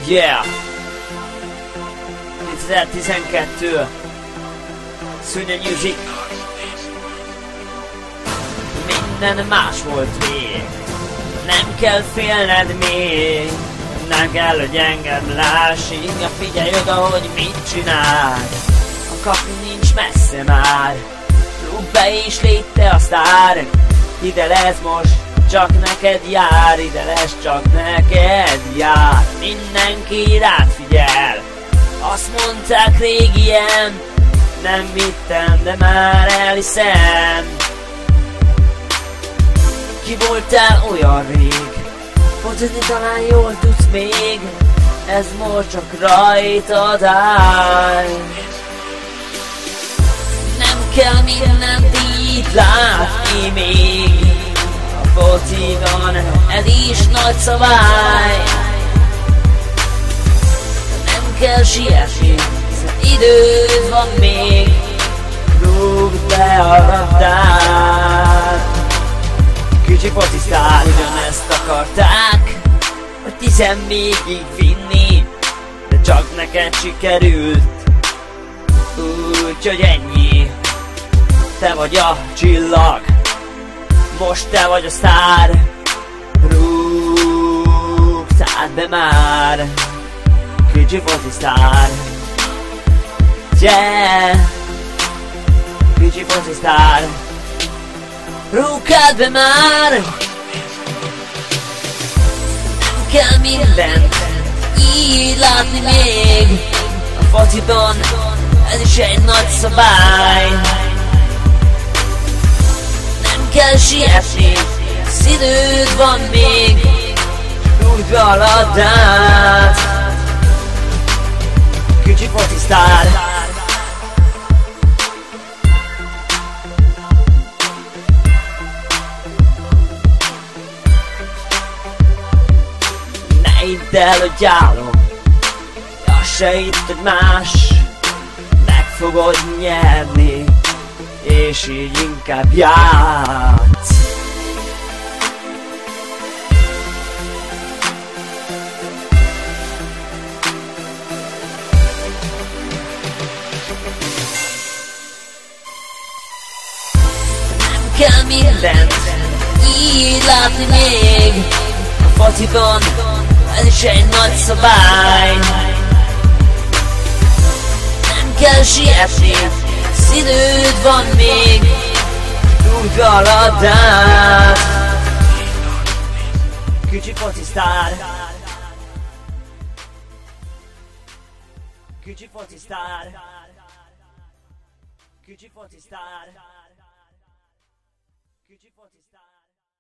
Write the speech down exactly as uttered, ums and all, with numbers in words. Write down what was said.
Yeah! kétezer-tizenkettő Szunya Music. Minden más volt még. Nem kell félned még. Nem kell, hogy engem láss. Inkább figyelj oda, hogy mit csinál. A kapu nincs messze már. Rúgd be és légy te a sztár. Ide lesz most, csak neked jár. Ide lesz, csak neked jár. Mindenki rád figyel. Azt mondták régien, nem hittem, de már elhiszem. Ki voltál olyan rég? Fotózni talán jól tudsz még. Ez most csak rajtad áll. Nem kell mindent így látni még. A fociban ez is nagy szabály. Nem kell sietni, hiszen időd van még. Rúgd be a labdát. Kicsi focisztár, ugyanezt akarták, hogy tizen végig vinni, de csak neked sikerült. Úgyhogy ennyi. Te vagy a csillag, most te vagy a sztár. Rúgtál be már, kicsi focisztár. Yeah! Kicsi focisztár. Rúgtál be már. Nem kell mindent így látni még. A fociban ez is egy nagy szabály. Nem kell sietni, az időd van még. Rúgd be a labdát. Kicsi focisztár. Hidd el, hogy állom, azt se hidd, hogy más. Meg fogod nyerni, és így inkább játsz. Nem kell mindent így látni még. A fociban ez is egy nagy szabály. Nem kell sietni, az időd van még. Rúgd be a labdát. Kicsi focisztár. Kicsi focisztár. Kicsi focisztár. Kicsi focisztár.